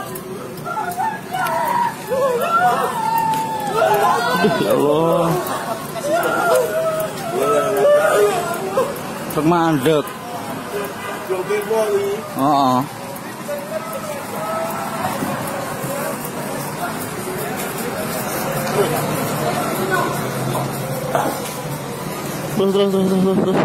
Ya Allah. Truk mandek. Heeh. Terus.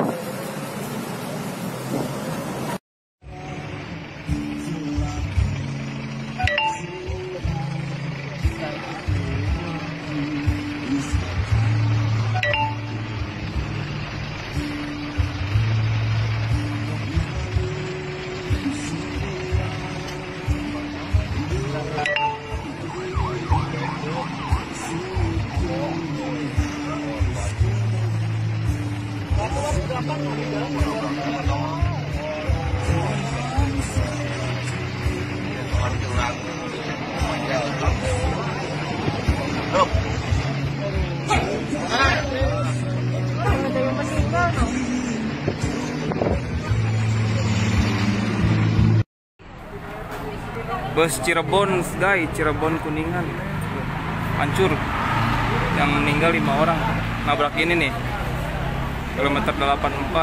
Bus Cirebon, guys, Cirebon Kuningan hancur. Yang meninggal 5 orang. Nabrak ini nih, kilometer 84.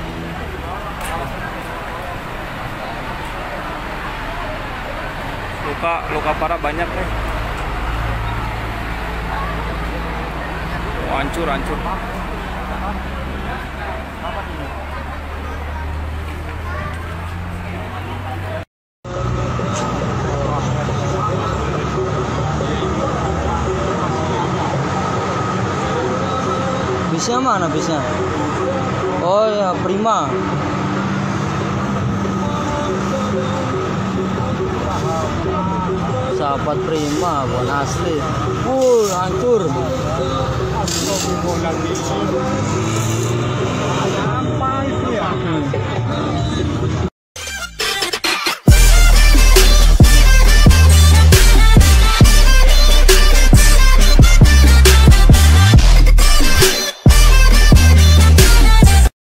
Luka parah banyak nih. Oh, hancur. Bisnya mana bisnya? Oh ya, Prima. Sahabat Prima, bukan asli. Hancur.